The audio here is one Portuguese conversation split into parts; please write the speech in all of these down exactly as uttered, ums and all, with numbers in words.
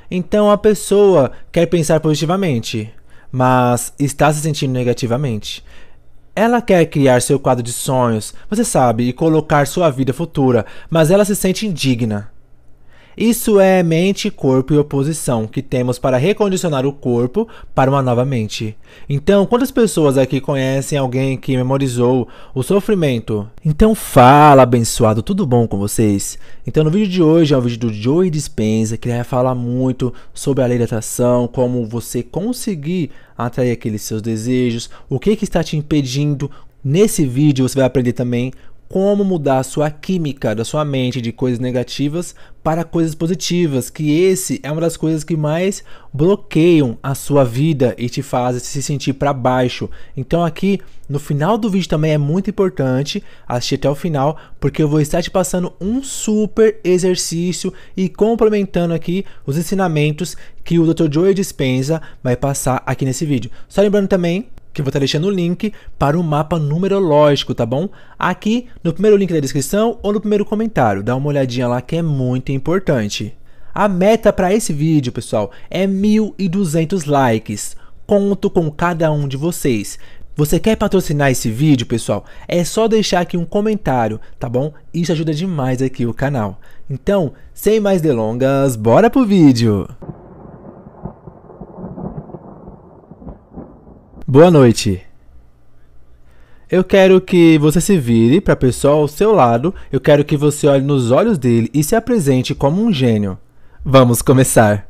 Então a pessoa quer pensar positivamente, mas está se sentindo negativamente. Ela quer criar seu quadro de sonhos, você sabe, e colocar sua vida futura, mas ela se sente indigna. Isso é mente, corpo e oposição que temos para recondicionar o corpo para uma nova mente. Então, quantas pessoas aqui conhecem alguém que memorizou o sofrimento? Então fala, abençoado, tudo bom com vocês? Então no vídeo de hoje é um vídeo do Joey Dispenza, que vai falar muito sobre a lei da atração, como você conseguir atrair aqueles seus desejos, o que, que está te impedindo. Nesse vídeo você vai aprender também como mudar a sua química da sua mente de coisas negativas para coisas positivas, que esse é uma das coisas que mais bloqueiam a sua vida e te fazem se sentir para baixo. Então aqui no final do vídeo também é muito importante assistir até o final, porque eu vou estar te passando um super exercício e complementando aqui os ensinamentos que o doutor Joey Dispenza vai passar aqui nesse vídeo. Só lembrando também que eu vou estar deixando o link para o mapa numerológico, tá bom? Aqui no primeiro link da descrição ou no primeiro comentário. Dá uma olhadinha lá que é muito importante. A meta para esse vídeo, pessoal, é mil e duzentos likes. Conto com cada um de vocês. Você quer patrocinar esse vídeo, pessoal? É só deixar aqui um comentário, tá bom? Isso ajuda demais aqui o canal. Então, sem mais delongas, bora pro vídeo! Boa noite. Eu quero que você se vire para a pessoa ao seu lado. Eu quero que você olhe nos olhos dele e se apresente como um gênio. Vamos começar.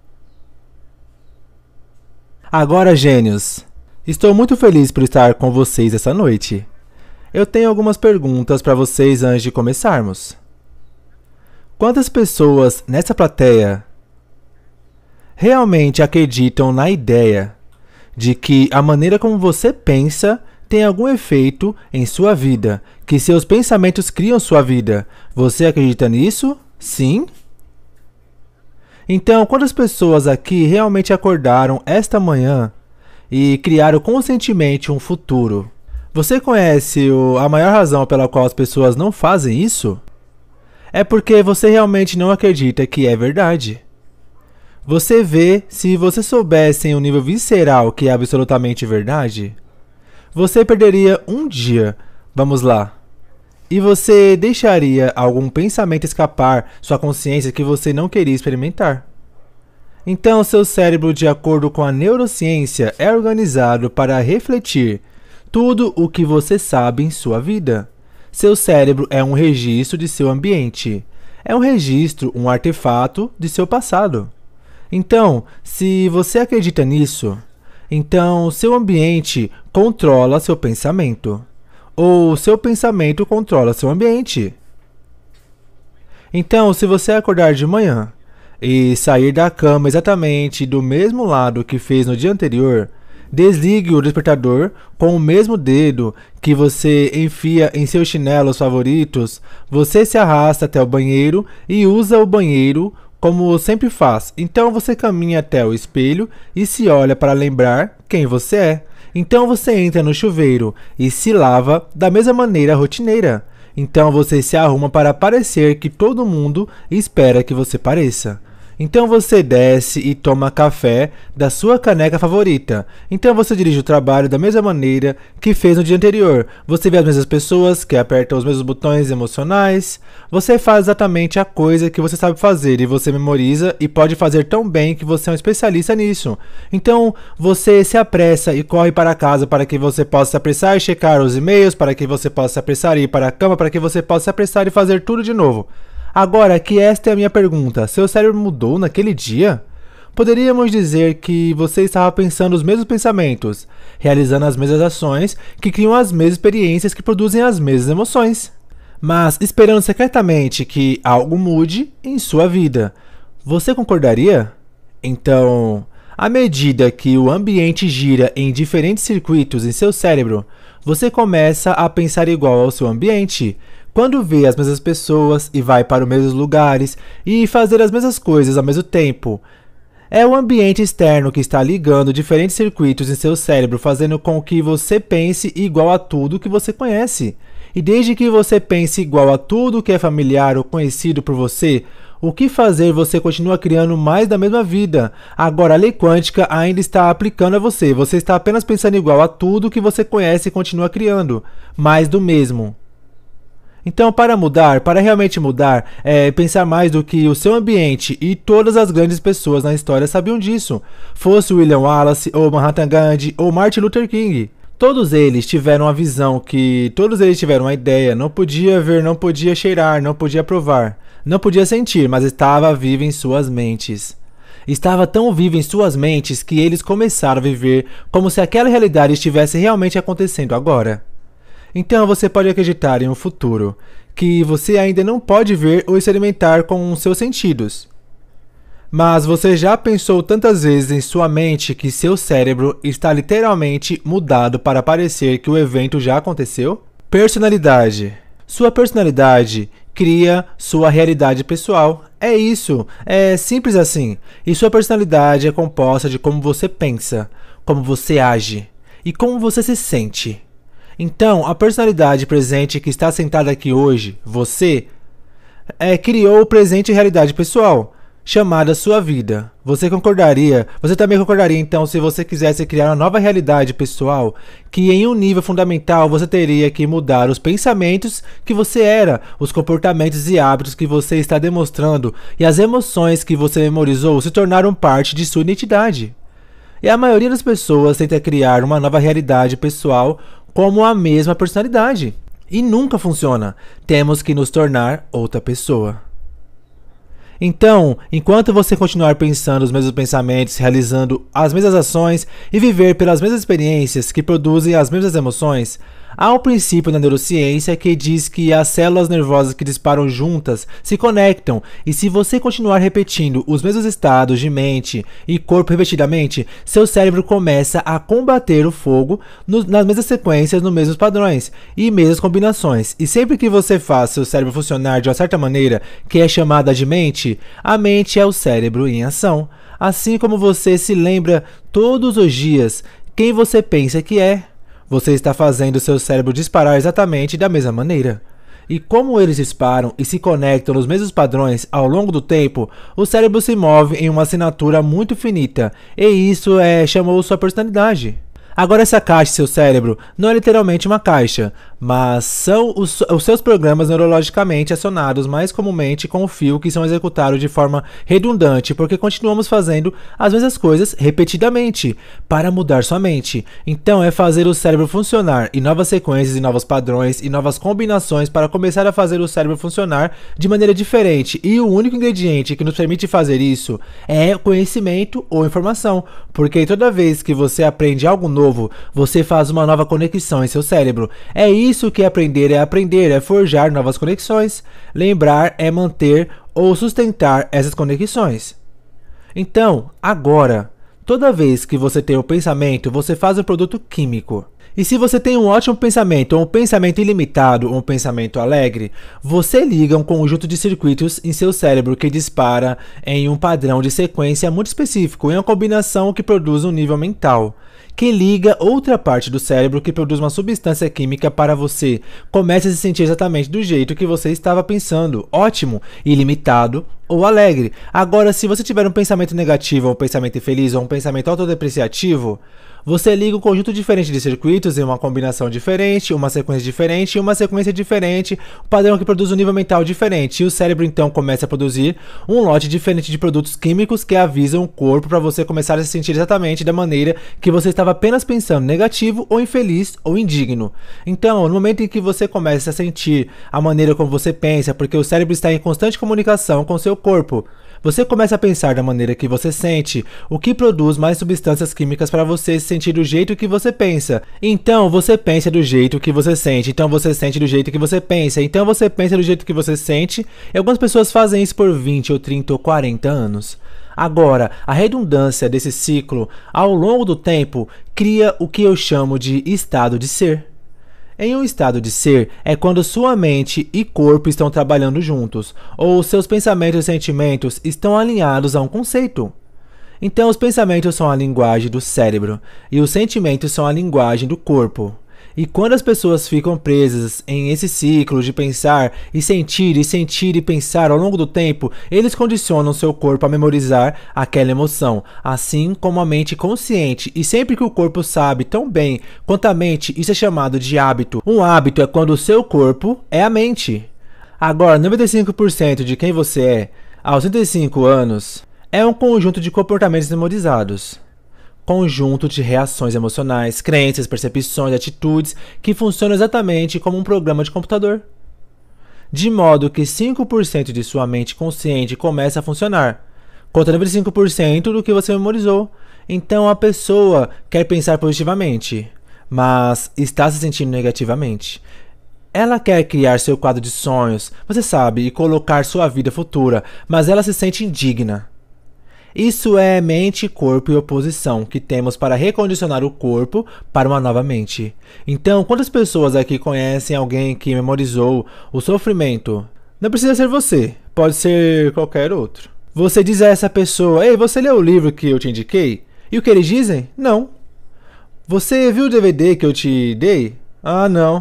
Agora, gênios, estou muito feliz por estar com vocês essa noite. Eu tenho algumas perguntas para vocês antes de começarmos. Quantas pessoas nessa plateia realmente acreditam na ideia de que a maneira como você pensa tem algum efeito em sua vida, que seus pensamentos criam sua vida? Você acredita nisso? Sim? Então, quantas pessoas aqui realmente acordaram esta manhã e criaram conscientemente um futuro? Você conhece o, a maior razão pela qual as pessoas não fazem isso? É porque você realmente não acredita que é verdade. Você vê, se você soubesse em um nível visceral que é absolutamente verdade, você perderia um dia, vamos lá, e você deixaria algum pensamento escapar sua consciência que você não queria experimentar. Então, seu cérebro, de acordo com a neurociência, é organizado para refletir tudo o que você sabe em sua vida. Seu cérebro é um registro de seu ambiente, é um registro, um artefato de seu passado. Então, se você acredita nisso, então seu ambiente controla seu pensamento, ou seu pensamento controla seu ambiente. Então, se você acordar de manhã e sair da cama exatamente do mesmo lado que fez no dia anterior, desligue o despertador com o mesmo dedo que você enfia em seus chinelos favoritos, você se arrasta até o banheiro e usa o banheiro como sempre faz. Então você caminha até o espelho e se olha para lembrar quem você é. Então você entra no chuveiro e se lava da mesma maneira rotineira. Então você se arruma para parecer que todo mundo espera que você pareça. Então você desce e toma café da sua caneca favorita. Então você dirige o trabalho da mesma maneira que fez no dia anterior. Você vê as mesmas pessoas que apertam os mesmos botões emocionais. Você faz exatamente a coisa que você sabe fazer e você memoriza e pode fazer tão bem que você é um especialista nisso. Então você se apressa e corre para casa para que você possa se apressar e checar os e-mails, para que você possa se apressar e ir para a cama, para que você possa se apressar e fazer tudo de novo. Agora que esta é a minha pergunta, seu cérebro mudou naquele dia? Poderíamos dizer que você estava pensando os mesmos pensamentos, realizando as mesmas ações, que criam as mesmas experiências que produzem as mesmas emoções, mas esperando secretamente que algo mude em sua vida. Você concordaria? Então, à medida que o ambiente gira em diferentes circuitos em seu cérebro, você começa a pensar igual ao seu ambiente. Quando vê as mesmas pessoas e vai para os mesmos lugares e fazer as mesmas coisas ao mesmo tempo, é o ambiente externo que está ligando diferentes circuitos em seu cérebro, fazendo com que você pense igual a tudo que você conhece. E desde que você pense igual a tudo que é familiar ou conhecido por você, o que fazer você continua criando mais da mesma vida. Agora a lei quântica ainda está aplicando a você. Você está apenas pensando igual a tudo que você conhece e continua criando mais do mesmo. Então, para mudar, para realmente mudar, é pensar mais do que o seu ambiente, e todas as grandes pessoas na história sabiam disso. Fosse William Wallace, ou Mahatma Gandhi, ou Martin Luther King. Todos eles tiveram a visão que, todos eles tiveram a ideia, não podia ver, não podia cheirar, não podia provar, não podia sentir, mas estava vivo em suas mentes. Estava tão vivo em suas mentes que eles começaram a viver como se aquela realidade estivesse realmente acontecendo agora. Então você pode acreditar em um futuro que você ainda não pode ver ou experimentar com seus sentidos. Mas você já pensou tantas vezes em sua mente que seu cérebro está literalmente mudado para parecer que o evento já aconteceu? Personalidade. Sua personalidade cria sua realidade pessoal. É isso, é simples assim. E sua personalidade é composta de como você pensa, como você age e como você se sente. Então, a personalidade presente que está sentada aqui hoje, você, é, criou o presente realidade pessoal, chamada sua vida. Você concordaria, você também concordaria então se você quisesse criar uma nova realidade pessoal, que em um nível fundamental você teria que mudar os pensamentos que você era, os comportamentos e hábitos que você está demonstrando e as emoções que você memorizou se tornaram parte de sua identidade. E a maioria das pessoas tenta criar uma nova realidade pessoal como a mesma personalidade. E nunca funciona. Temos que nos tornar outra pessoa. Então, enquanto você continuar pensando os mesmos pensamentos, realizando as mesmas ações e viver pelas mesmas experiências que produzem as mesmas emoções, há um princípio na neurociência que diz que as células nervosas que disparam juntas se conectam, e se você continuar repetindo os mesmos estados de mente e corpo repetidamente, seu cérebro começa a combater o fogo no, nas mesmas sequências, nos mesmos padrões e mesmas combinações. E sempre que você faz seu cérebro funcionar de uma certa maneira, que é chamada de mente, a mente é o cérebro em ação. Assim como você se lembra todos os dias quem você pensa que é, você está fazendo seu cérebro disparar exatamente da mesma maneira. E como eles disparam e se conectam nos mesmos padrões ao longo do tempo, o cérebro se move em uma assinatura muito finita, e isso é, chamou sua personalidade. Agora, essa caixa, seu cérebro, não é literalmente uma caixa, mas são os, os seus programas neurologicamente acionados mais comumente com o fio que são executados de forma redundante, porque continuamos fazendo as mesmas coisas repetidamente para mudar sua mente. Então é fazer o cérebro funcionar em novas sequências e novos padrões e novas combinações para começar a fazer o cérebro funcionar de maneira diferente. E o único ingrediente que nos permite fazer isso é conhecimento ou informação, porque toda vez que você aprende algo novo, você faz uma nova conexão em seu cérebro. É isso que aprender é aprender, é forjar novas conexões. Lembrar é manter ou sustentar essas conexões. Então, agora, toda vez que você tem um pensamento, você faz um produto químico. E se você tem um ótimo pensamento, ou um pensamento ilimitado, ou um pensamento alegre, você liga um conjunto de circuitos em seu cérebro que dispara em um padrão de sequência muito específico, em uma combinação que produz um nível mental, que liga outra parte do cérebro que produz uma substância química para você comece a se sentir exatamente do jeito que você estava pensando, ótimo, ilimitado ou alegre. Agora, se você tiver um pensamento negativo, ou um pensamento infeliz, ou um pensamento autodepreciativo, você liga um conjunto diferente de circuitos em uma combinação diferente, uma sequência diferente e uma sequência diferente, um padrão que produz um nível mental diferente. E o cérebro então começa a produzir um lote diferente de produtos químicos que avisam o corpo para você começar a se sentir exatamente da maneira que você estava apenas pensando, negativo ou infeliz ou indigno. Então, no momento em que você começa a sentir a maneira como você pensa, porque o cérebro está em constante comunicação com seu corpo, você começa a pensar da maneira que você sente, o que produz mais substâncias químicas para você se sentir do jeito que você pensa. Então você pensa do jeito que você sente, então você sente do jeito que você pensa, então você pensa do jeito que você sente. E algumas pessoas fazem isso por vinte ou trinta ou quarenta anos. Agora, a redundância desse ciclo ao longo do tempo cria o que eu chamo de estado de ser. Em um estado de ser é quando sua mente e corpo estão trabalhando juntos, ou seus pensamentos e sentimentos estão alinhados a um conceito. Então os pensamentos são a linguagem do cérebro, e os sentimentos são a linguagem do corpo. E quando as pessoas ficam presas em esse ciclo de pensar e sentir e sentir e pensar ao longo do tempo, eles condicionam seu corpo a memorizar aquela emoção, assim como a mente consciente. E sempre que o corpo sabe tão bem quanto a mente, isso é chamado de hábito. Um hábito é quando o seu corpo é a mente. Agora, noventa e cinco por cento de quem você é aos trinta e cinco anos é um conjunto de comportamentos memorizados. Conjunto de reações emocionais, crenças, percepções, atitudes que funcionam exatamente como um programa de computador. De modo que cinco por cento de sua mente consciente começa a funcionar, contra noventa e cinco por cento do que você memorizou. Então a pessoa quer pensar positivamente, mas está se sentindo negativamente. Ela quer criar seu quadro de sonhos, você sabe, e colocar sua vida futura, mas ela se sente indigna. Isso é mente, corpo e oposição que temos para recondicionar o corpo para uma nova mente. Então, quantas pessoas aqui conhecem alguém que memorizou o sofrimento? Não precisa ser você, pode ser qualquer outro. Você diz a essa pessoa: ei, você leu o livro que eu te indiquei? E o que eles dizem? Não. Você viu o D V D que eu te dei? Ah, não.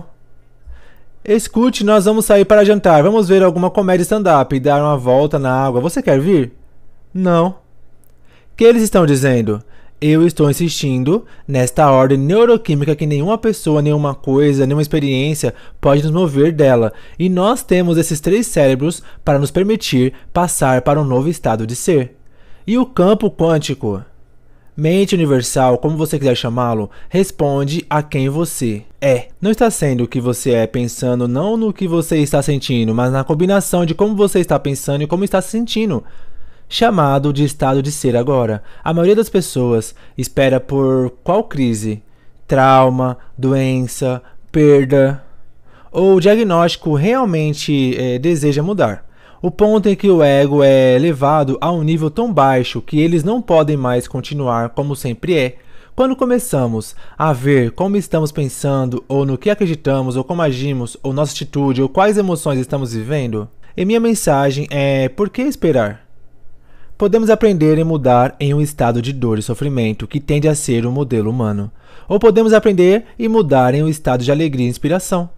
Escute, nós vamos sair para jantar, vamos ver alguma comédia stand-up e dar uma volta na água. Você quer vir? Não. Que eles estão dizendo? Eu estou insistindo nesta ordem neuroquímica que nenhuma pessoa, nenhuma coisa, nenhuma experiência pode nos mover dela. E nós temos esses três cérebros para nos permitir passar para um novo estado de ser. E o campo quântico, mente universal, como você quiser chamá-lo, responde a quem você é. Não está sendo o que você é pensando, não no que você está sentindo, mas na combinação de como você está pensando e como está se sentindo. Chamado de estado de ser agora. A maioria das pessoas espera por qual crise? Trauma, doença, perda ou diagnóstico realmente é, deseja mudar. O ponto em que o ego é levado a um nível tão baixo que eles não podem mais continuar como sempre é. Quando começamos a ver como estamos pensando, ou no que acreditamos, ou como agimos, ou nossa atitude, ou quais emoções estamos vivendo, e minha mensagem é: por que esperar? Podemos aprender e mudar em um estado de dor e sofrimento que tende a ser o modelo humano. Ou podemos aprender e mudar em um estado de alegria e inspiração.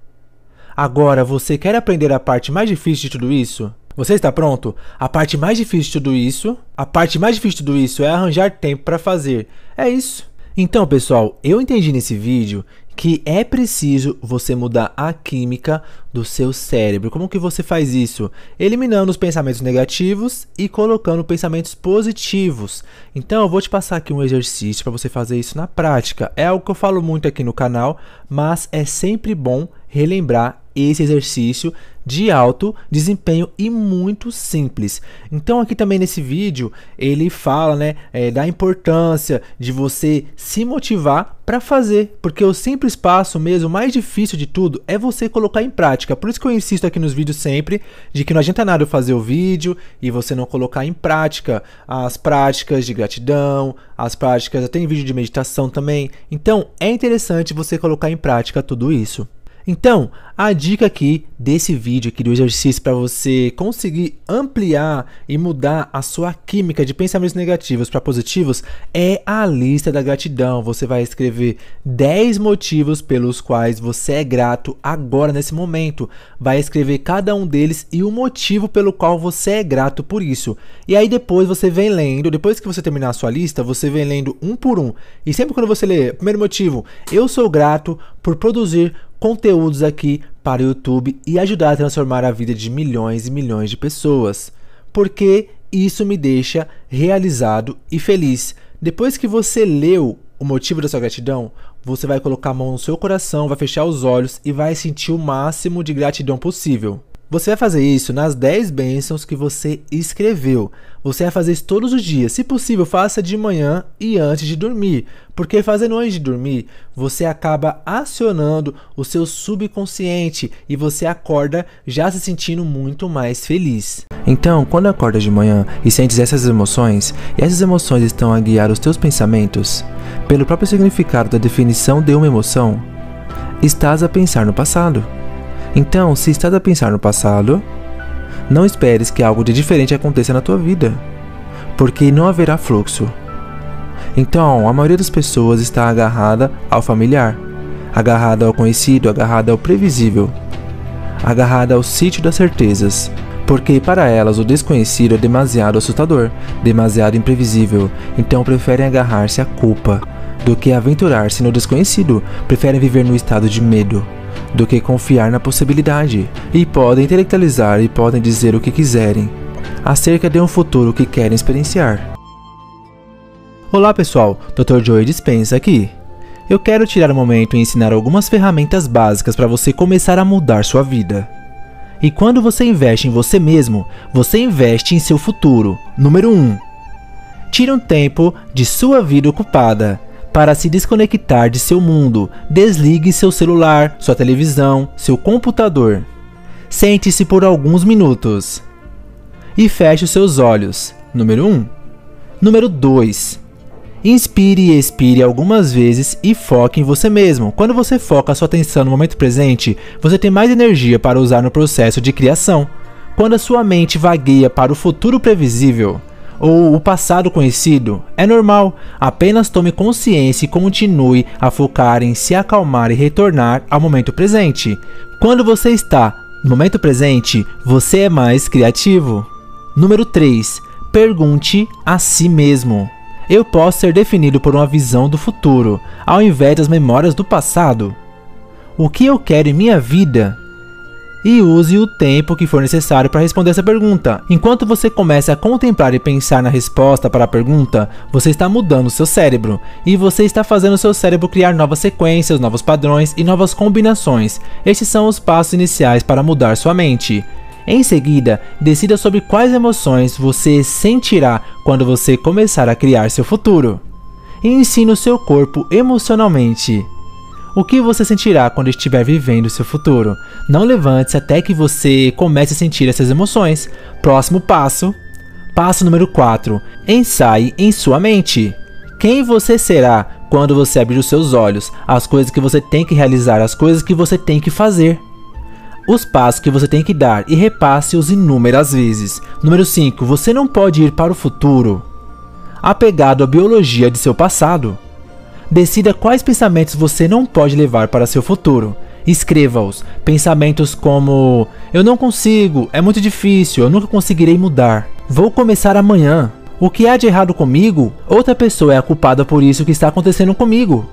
Agora, você quer aprender a parte mais difícil de tudo isso? Você está pronto? A parte mais difícil de tudo isso, a parte mais difícil de tudo isso é arranjar tempo para fazer. É isso. Então, pessoal, eu entendi nesse vídeo que é preciso você mudar a química do seu cérebro. Como que você faz isso? Eliminando os pensamentos negativos e colocando pensamentos positivos. Então eu vou te passar aqui um exercício para você fazer isso na prática. É algo que eu falo muito aqui no canal, mas é sempre bom relembrar esse exercício de alto desempenho e muito simples. Então aqui também nesse vídeo ele fala, né, é, da importância de você se motivar para fazer, porque o simples passo mesmo, mais difícil de tudo, é você colocar em prática. Por isso que eu insisto aqui nos vídeos sempre de que não adianta nada eu fazer o vídeo e você não colocar em prática as práticas de gratidão, as práticas, tem vídeo de meditação também. Então é interessante você colocar em prática tudo isso. Então, a dica aqui desse vídeo aqui do exercício para você conseguir ampliar e mudar a sua química de pensamentos negativos para positivos é a lista da gratidão. Você vai escrever dez motivos pelos quais você é grato agora nesse momento. Vai escrever cada um deles e o motivo pelo qual você é grato por isso. E aí depois você vem lendo, depois que você terminar a sua lista, você vem lendo um por um. E sempre quando você lê, primeiro motivo, eu sou grato por produzir conteúdos aqui para o YouTube e ajudar a transformar a vida de milhões e milhões de pessoas, porque isso me deixa realizado e feliz. Depois que você leu o motivo da sua gratidão, você vai colocar a mão no seu coração, vai fechar os olhos e vai sentir o máximo de gratidão possível. Você vai fazer isso nas dez bênçãos que você escreveu. Você vai fazer isso todos os dias. Se possível, faça de manhã e antes de dormir. Porque fazendo antes de dormir, você acaba acionando o seu subconsciente e você acorda já se sentindo muito mais feliz. Então, quando acorda de manhã e sentes essas emoções, e essas emoções estão a guiar os teus pensamentos, pelo próprio significado da definição de uma emoção, estás a pensar no passado. Então, se estás a pensar no passado, não esperes que algo de diferente aconteça na tua vida, porque não haverá fluxo. Então, a maioria das pessoas está agarrada ao familiar, agarrada ao conhecido, agarrada ao previsível, agarrada ao sítio das certezas, porque para elas o desconhecido é demasiado assustador, demasiado imprevisível, então preferem agarrar-se à culpa do que aventurar-se no desconhecido, preferem viver no estado de medo do que confiar na possibilidade, e podem intelectualizar e podem dizer o que quiserem acerca de um futuro que querem experienciar. Olá pessoal, doutor Joey Dispenza aqui. Eu quero tirar um momento e ensinar algumas ferramentas básicas para você começar a mudar sua vida. E quando você investe em você mesmo, você investe em seu futuro. Número um. Tire um tempo de sua vida ocupada para se desconectar de seu mundo. Desligue seu celular, sua televisão, seu computador. Sente-se por alguns minutos e feche os seus olhos. Número um. Número dois. Inspire e expire algumas vezes e foque em você mesmo. Quando você foca a sua atenção no momento presente, você tem mais energia para usar no processo de criação. Quando a sua mente vagueia para o futuro previsível ou o passado conhecido, é normal. Apenas tome consciência e continue a focar em se acalmar e retornar ao momento presente. Quando você está no momento presente, você é mais criativo. Número três. Pergunte a si mesmo: eu posso ser definido por uma visão do futuro, ao invés das memórias do passado? O que eu quero em minha vida? E use o tempo que for necessário para responder essa pergunta. Enquanto você começa a contemplar e pensar na resposta para a pergunta, você está mudando o seu cérebro. E você está fazendo o seu cérebro criar novas sequências, novos padrões e novas combinações. Estes são os passos iniciais para mudar sua mente. Em seguida, decida sobre quais emoções você sentirá quando você começar a criar seu futuro. E ensine o seu corpo emocionalmente. O que você sentirá quando estiver vivendo seu futuro? Não levante-se até que você comece a sentir essas emoções. Próximo passo. Passo número quatro. Ensaie em sua mente. Quem você será quando você abrir os seus olhos? As coisas que você tem que realizar, as coisas que você tem que fazer. Os passos que você tem que dar e repasse-os inúmeras vezes. Número cinco. Você não pode ir para o futuro apegado à biologia de seu passado. Decida quais pensamentos você não pode levar para seu futuro. Escreva-os. Pensamentos como: eu não consigo, é muito difícil, eu nunca conseguirei mudar, vou começar amanhã, o que há de errado comigo? Outra pessoa é a culpada por isso que está acontecendo comigo.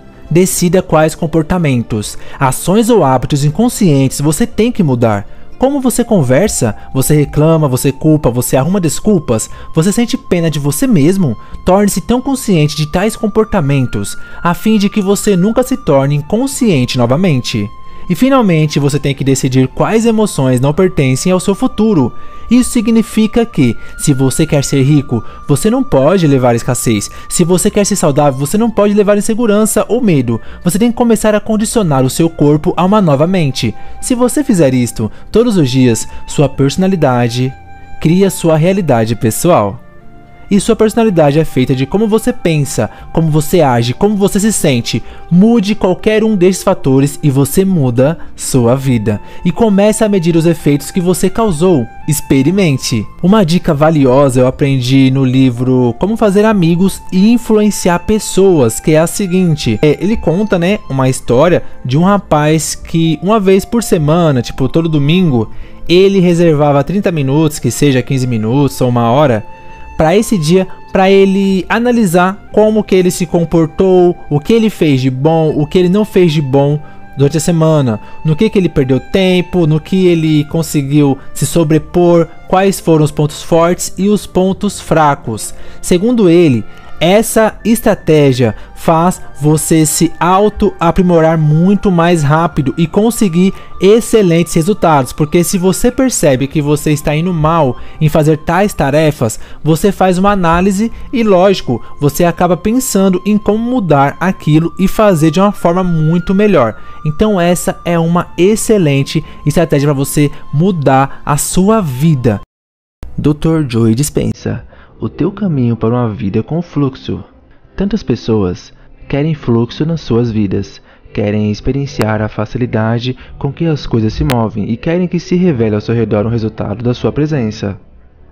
Decida quais comportamentos, ações ou hábitos inconscientes você tem que mudar. Como você conversa, você reclama, você culpa, você arruma desculpas, você sente pena de você mesmo? Torne-se tão consciente de tais comportamentos, a fim de que você nunca se torne inconsciente novamente. E finalmente você tem que decidir quais emoções não pertencem ao seu futuro. Isso significa que, se você quer ser rico, você não pode levar escassez. Se você quer ser saudável, você não pode levar insegurança ou medo. Você tem que começar a condicionar o seu corpo a uma nova mente. Se você fizer isto todos os dias, sua personalidade cria sua realidade pessoal. E sua personalidade é feita de como você pensa, como você age, como você se sente. Mude qualquer um desses fatores e você muda sua vida. E comece a medir os efeitos que você causou. Experimente. Uma dica valiosa eu aprendi no livro Como Fazer Amigos e Influenciar Pessoas, que é a seguinte. É, ele conta, né, uma história de um rapaz que uma vez por semana, tipo todo domingo, ele reservava trinta minutos, que seja quinze minutos ou uma hora, para esse dia, para ele analisar como que ele se comportou, o que ele fez de bom, o que ele não fez de bom durante a semana, no que que ele perdeu tempo, no que ele conseguiu se sobrepor, quais foram os pontos fortes e os pontos fracos. Segundo ele, essa estratégia faz você se auto-aprimorar muito mais rápido e conseguir excelentes resultados, porque se você percebe que você está indo mal em fazer tais tarefas, você faz uma análise e, lógico, você acaba pensando em como mudar aquilo e fazer de uma forma muito melhor. Então essa é uma excelente estratégia para você mudar a sua vida. doutor Joey Dispenza. O teu caminho para uma vida com fluxo. Tantas pessoas querem fluxo nas suas vidas, querem experienciar a facilidade com que as coisas se movem e querem que se revele ao seu redor um resultado da sua presença.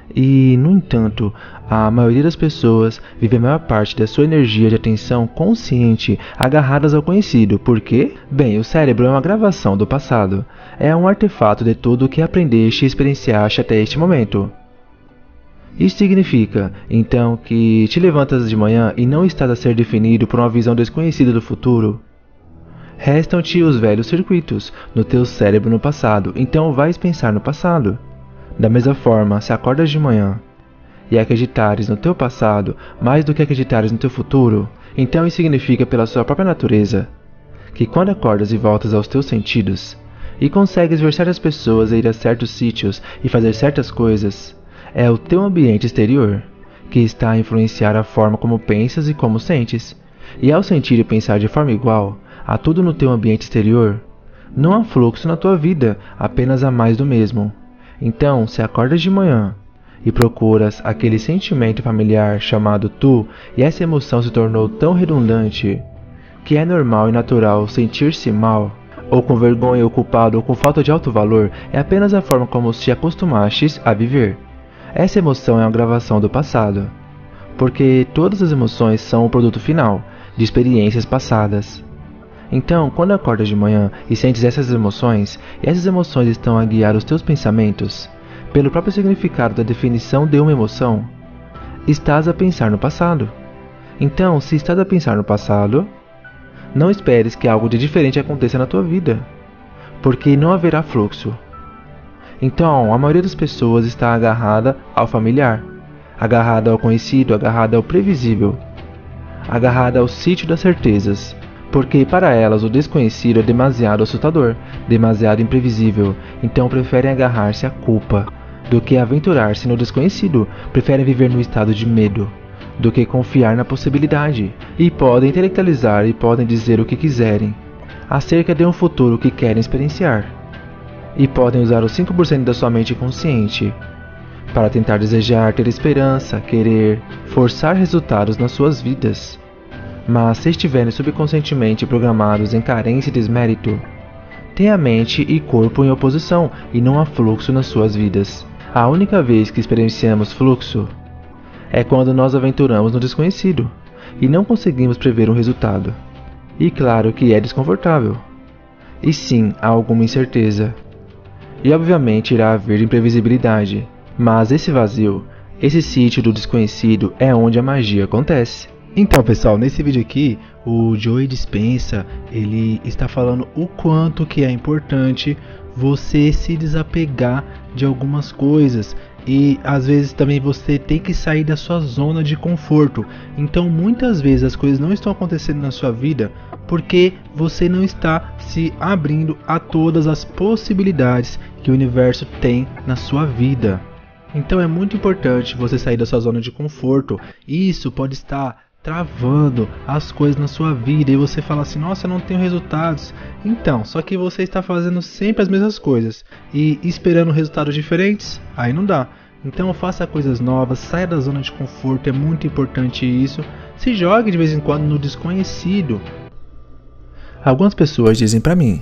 E, no entanto, a maioria das pessoas vive a maior parte da sua energia de atenção consciente agarradas ao conhecido. Por quê? Bem, o cérebro é uma gravação do passado. É um artefato de tudo o que aprendeste e experienciaste até este momento. Isso significa, então, que te levantas de manhã e não estás a ser definido por uma visão desconhecida do futuro. Restam-te os velhos circuitos no teu cérebro no passado, então vais pensar no passado. Da mesma forma, se acordas de manhã e acreditares no teu passado mais do que acreditares no teu futuro, então isso significa pela sua própria natureza, que quando acordas e voltas aos teus sentidos, e consegues ver certas pessoas e ir a certos sítios e fazer certas coisas, é o teu ambiente exterior que está a influenciar a forma como pensas e como sentes. E ao sentir e pensar de forma igual a tudo no teu ambiente exterior, não há fluxo na tua vida, apenas há mais do mesmo. Então, se acordas de manhã e procuras aquele sentimento familiar chamado tu, e essa emoção se tornou tão redundante que é normal e natural sentir-se mal, ou com vergonha, ou culpado, ou com falta de alto valor, é apenas a forma como te acostumastes a viver. Essa emoção é uma gravação do passado, porque todas as emoções são o produto final de experiências passadas. Então, quando acordas de manhã e sentes essas emoções, e essas emoções estão a guiar os teus pensamentos, pelo próprio significado da definição de uma emoção, estás a pensar no passado. Então, se estás a pensar no passado, não esperes que algo de diferente aconteça na tua vida, porque não haverá fluxo. Então, a maioria das pessoas está agarrada ao familiar, agarrada ao conhecido, agarrada ao previsível, agarrada ao sítio das certezas, porque para elas o desconhecido é demasiado assustador, demasiado imprevisível, então preferem agarrar-se à culpa do que aventurar-se no desconhecido, preferem viver no estado de medo do que confiar na possibilidade, e podem intelectualizar e podem dizer o que quiserem acerca de um futuro que querem experienciar, e podem usar os cinco por cento da sua mente consciente para tentar desejar, ter esperança, querer, forçar resultados nas suas vidas. Mas se estiverem subconscientemente programados em carência e desmérito, tem a mente e corpo em oposição e não há fluxo nas suas vidas. A única vez que experienciamos fluxo é quando nós aventuramos no desconhecido e não conseguimos prever um resultado. E claro que é desconfortável. E sim, há alguma incerteza. E obviamente irá haver imprevisibilidade. Mas esse vazio, esse sítio do desconhecido é onde a magia acontece. Então, pessoal, nesse vídeo aqui, o Joey Dispenza, ele está falando o quanto que é importante você se desapegar de algumas coisas. E às vezes também você tem que sair da sua zona de conforto. Então muitas vezes as coisas não estão acontecendo na sua vida porque você não está se abrindo a todas as possibilidades que o universo tem na sua vida. Então é muito importante você sair da sua zona de conforto. Isso pode estar travando as coisas na sua vida e você fala assim, nossa, eu não tenho resultados. Então, só que você está fazendo sempre as mesmas coisas e esperando resultados diferentes, aí não dá. Então faça coisas novas, saia da zona de conforto, é muito importante isso. Se jogue de vez em quando no desconhecido. Algumas pessoas dizem pra mim,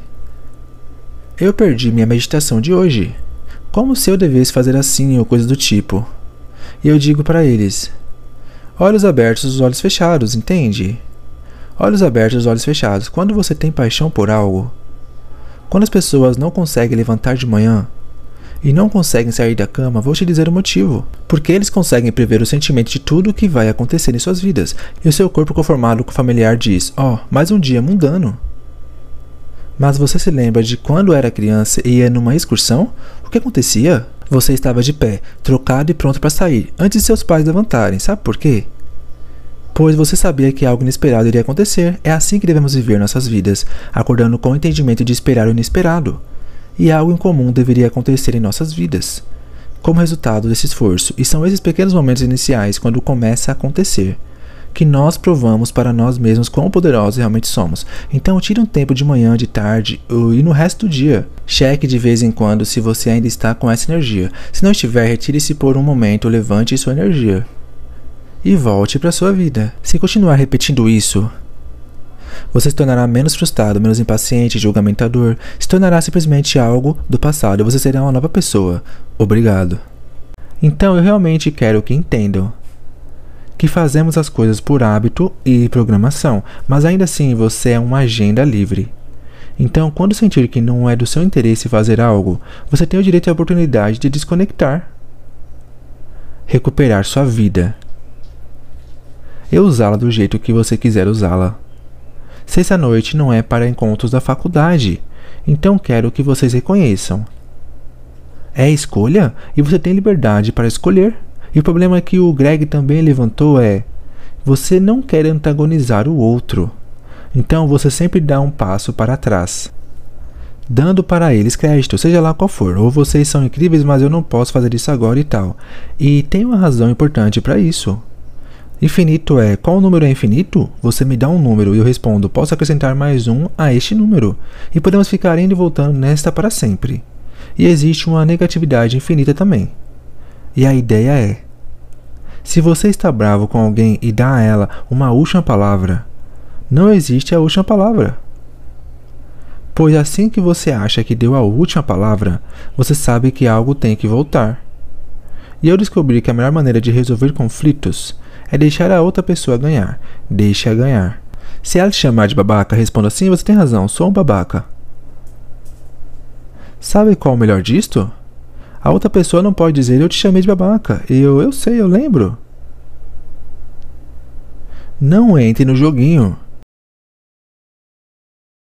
eu perdi minha meditação de hoje, como se eu devesse fazer assim ou coisa do tipo. E eu digo pra eles, olhos abertos, os olhos fechados, entende? Olhos abertos, os olhos fechados. Quando você tem paixão por algo, quando as pessoas não conseguem levantar de manhã e não conseguem sair da cama, vou te dizer o motivo. Porque eles conseguem prever o sentimento de tudo o que vai acontecer em suas vidas. E o seu corpo conformado com o familiar diz, ó, oh, mais um dia mundano. Mas você se lembra de quando era criança e ia numa excursão? O que acontecia? Você estava de pé, trocado e pronto para sair, antes de seus pais levantarem. Sabe por quê? Pois você sabia que algo inesperado iria acontecer. É assim que devemos viver nossas vidas, acordando com o entendimento de esperar o inesperado. E algo incomum deveria acontecer em nossas vidas, como resultado desse esforço. E são esses pequenos momentos iniciais, quando começa a acontecer, que nós provamos para nós mesmos quão poderosos realmente somos. Então tire um tempo de manhã, de tarde e no resto do dia. Cheque de vez em quando se você ainda está com essa energia. Se não estiver, retire-se por um momento, levante sua energia e volte para sua vida. Se continuar repetindo isso, você se tornará menos frustrado, menos impaciente, julgamentador, se tornará simplesmente algo do passado e você será uma nova pessoa. Obrigado. Então eu realmente quero que entendam que fazemos as coisas por hábito e programação, mas ainda assim você é uma agenda livre. Então, quando sentir que não é do seu interesse fazer algo, você tem o direito e a oportunidade de desconectar, recuperar sua vida e usá-la do jeito que você quiser usá-la. Sexta-noite não é para encontros da faculdade, então quero que vocês reconheçam. É escolha e você tem liberdade para escolher. E o problema que o Greg também levantou é: você não quer antagonizar o outro. Então você sempre dá um passo para trás, dando para eles crédito, seja lá qual for. Ou vocês são incríveis, mas eu não posso fazer isso agora e tal. E tem uma razão importante para isso. Infinito é: qual número é infinito? Você me dá um número e eu respondo: posso acrescentar mais um a este número. E podemos ficar indo e voltando nesta para sempre. E existe uma negatividade infinita também. E a ideia é: se você está bravo com alguém e dá a ela uma última palavra, não existe a última palavra. Pois assim que você acha que deu a última palavra, você sabe que algo tem que voltar. E eu descobri que a melhor maneira de resolver conflitos é deixar a outra pessoa ganhar. Deixe-a ganhar. Se ela te chamar de babaca, responda: sim, você tem razão, sou um babaca. Sabe qual é o melhor disto? A outra pessoa não pode dizer: eu te chamei de babaca. Eu, eu sei, eu lembro. Não entre no joguinho.